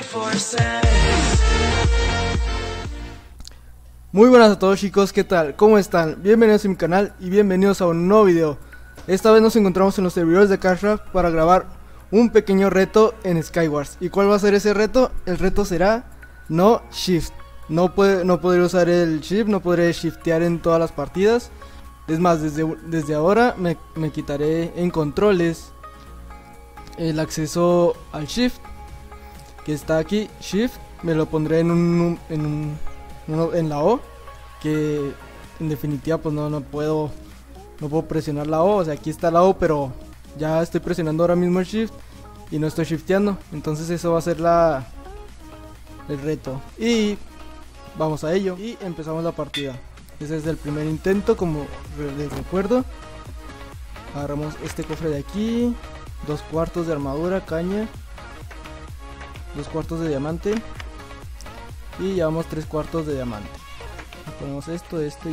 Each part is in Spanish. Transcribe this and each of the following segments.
Muy buenas a todos chicos, ¿qué tal? ¿Cómo están? Bienvenidos a mi canal y bienvenidos a un nuevo video. Esta vez nos encontramos en los servidores de Cashcraft para grabar un pequeño reto en Skywars. ¿Y cuál va a ser ese reto? El reto será no shift. No podré usar el shift, no podré shiftear en todas las partidas. Es más, desde ahora me quitaré en controles el acceso al shift, que está aquí, shift, me lo pondré en la O, que en definitiva pues no puedo presionar la O. O sea, aquí está la O, pero ya estoy presionando ahora mismo el shift y no estoy shifteando. Entonces eso va a ser el reto y vamos a ello y empezamos la partida. Ese es el primer intento, como les recuerdo. Agarramos este cofre de aquí, 2 cuartos de armadura, caña, 2 cuartos de diamante y llevamos 3 cuartos de diamante. Ponemos esto y esto.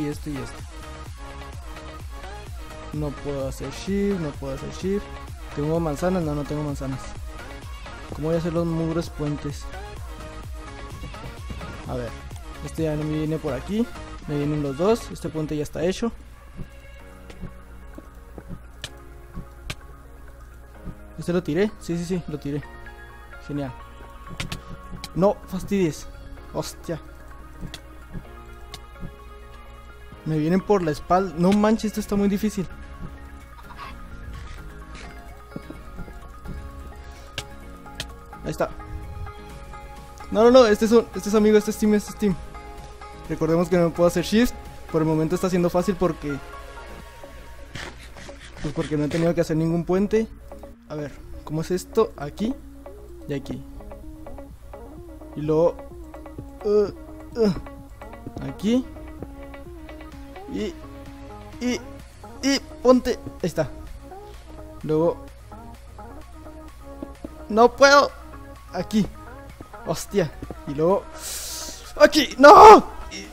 No puedo hacer shift, ¿Tengo manzanas? No tengo manzanas. ¿Cómo voy a hacer los mugres puentes? A ver, este ya no me viene por aquí. Me vienen los dos, este puente ya está hecho. ¿Este lo tiré? Sí, lo tiré. Genial. No, fastidies. Hostia. Me vienen por la espalda. No manches, esto está muy difícil. Ahí está. No, este es amigo, este es team. Recordemos que no puedo hacer shift. Por el momento está siendo fácil porque no he tenido que hacer ningún puente. A ver, ¿cómo es esto? Aquí y aquí. Y luego aquí y ponte. Ahí está. Luego no puedo. Aquí. Hostia. Y luego aquí. ¡No!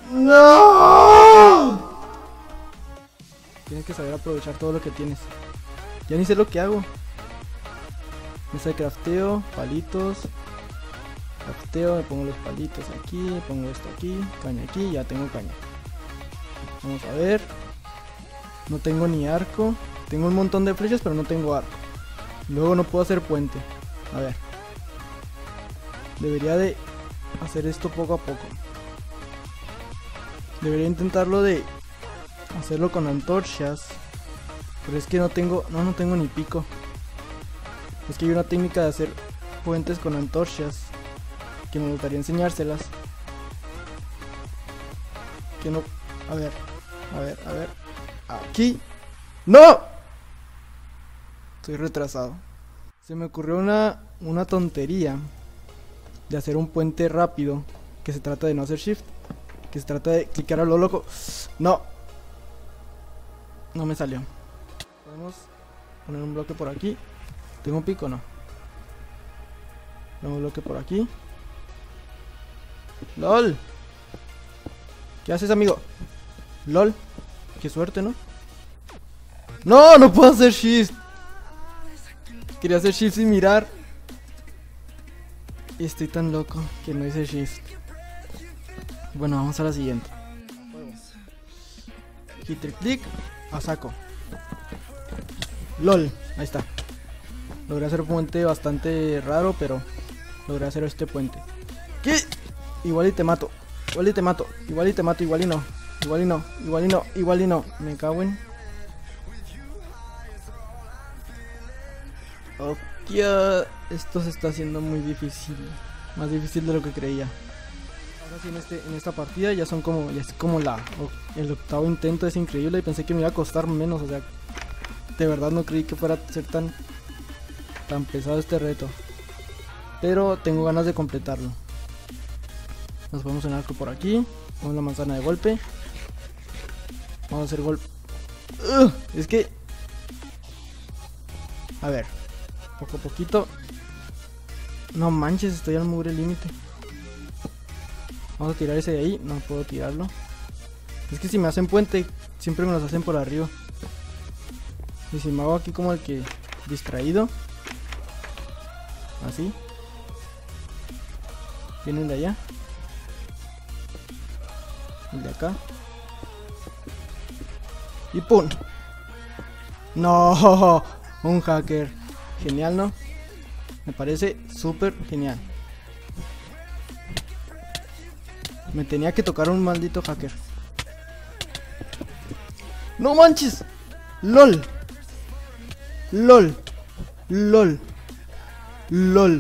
Tienes que saber aprovechar todo lo que tienes. Ya ni sé lo que hago. Mesa de crafteo, palitos. Crafteo, me pongo los palitos aquí, pongo esto aquí, caña aquí, ya tengo caña. Vamos a ver. No tengo ni arco. Tengo un montón de flechas, pero no tengo arco. Luego no puedo hacer puente. A ver. Debería de hacer esto poco a poco. Debería intentarlo de hacerlo con antorchas. Pero es que no tengo ni pico. Es que hay una técnica de hacer puentes con antorchas que me gustaría enseñárselas. Que no... A ver. Aquí. ¡No! Estoy retrasado. Se me ocurrió una tontería de hacer un puente rápido, que se trata de no hacer shift, que se trata de clicar a lo loco. No me salió. Podemos poner un bloque por aquí. ¿Tengo un pico o no? Pongo un bloque por aquí. ¡Lol! ¿Qué haces, amigo? ¡Lol! ¡Qué suerte!, ¿no? ¡No puedo hacer shift! Quería hacer shift sin mirar. Y estoy tan loco que no hice shift. Bueno, vamos a la siguiente. Hit el click. A saco. ¡Lol! Ahí está. Logré hacer un puente bastante raro, pero logré hacer este puente. ¿Qué? Igual y te mato. Igual y no. Igual y no. Me cago en... Hostia, esto se está haciendo muy difícil. Más difícil de lo que creía. Ahora sí, en esta partida ya es como el octavo intento. Es increíble y pensé que me iba a costar menos. O sea, de verdad no creí que fuera a ser tan pesado este reto. Pero tengo ganas de completarlo. Nos ponemos en arco por aquí. Vamos a la manzana de golpe. Vamos a hacer golpe. Es que... A ver. Poco a poquito. No manches, estoy al mugre límite. Vamos a tirar ese de ahí. No puedo tirarlo. Es que si me hacen puente, siempre me los hacen por arriba. Y si me hago aquí como el que distraído, así, Vienen de allá. El de acá. Y ¡pum! ¡No! Un hacker. Genial, ¿no? Me parece súper genial. Me tenía que tocar un maldito hacker. ¡No manches! ¡LOL! ¡LOL! ¡LOL! ¡LOL!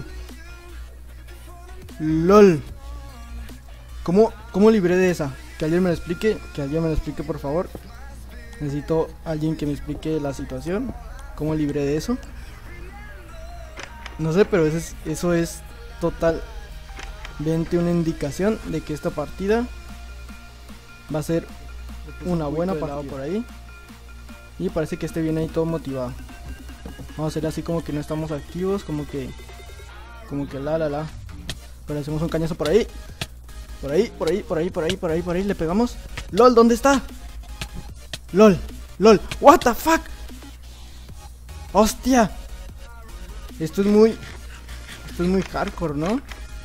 ¡LOL! ¿Cómo libré de esa? Que alguien me lo explique. Que alguien me lo explique, por favor. Necesito a alguien que me explique la situación. ¿Cómo libré de eso? No sé, pero eso es totalmente una indicación de que esta partida va a ser una buena partida por ahí. Y parece que este viene ahí todo motivado. Vamos a hacer así como que no estamos activos, como que la. Pero hacemos un cañazo por ahí. Por ahí, le pegamos. LOL, ¿dónde está? LOL, what the fuck. Hostia. Esto es muy hardcore, ¿no?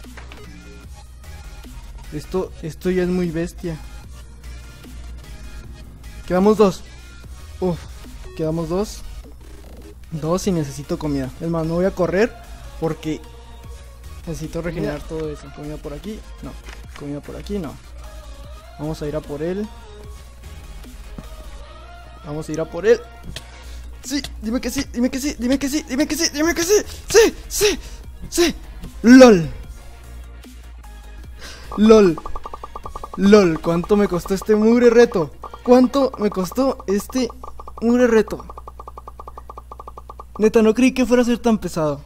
Esto ya es muy bestia. Quedamos dos. Quedamos dos. Dos y necesito comida. Es más, no voy a correr porque necesito regenerar todo eso. Comida por aquí, no. Comida por aquí, no. Vamos a ir a por él. Vamos a ir a por él. Sí, dime que sí. Sí. LOL. ¿Cuánto me costó este mugre reto? Neta, no creí que fuera a ser tan pesado.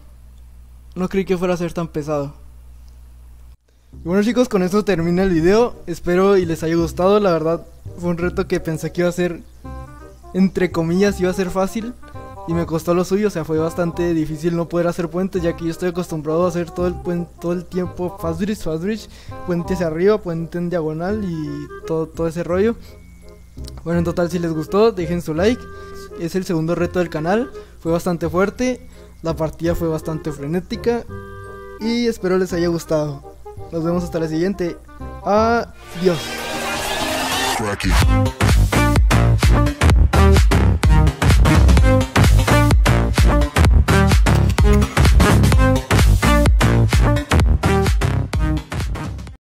Y bueno, chicos, con esto termina el video. Espero y les haya gustado. La verdad, fue un reto que pensé que iba a ser, entre comillas, iba a ser fácil. Y me costó lo suyo, o sea, fue bastante difícil no poder hacer puentes, ya que yo estoy acostumbrado a hacer todo el tiempo fast bridge, puente hacia arriba, puente en diagonal y todo ese rollo. Bueno, en total, si les gustó, dejen su like. Es el segundo reto del canal, fue bastante fuerte, la partida fue bastante frenética y espero les haya gustado. Nos vemos hasta la siguiente. Adiós.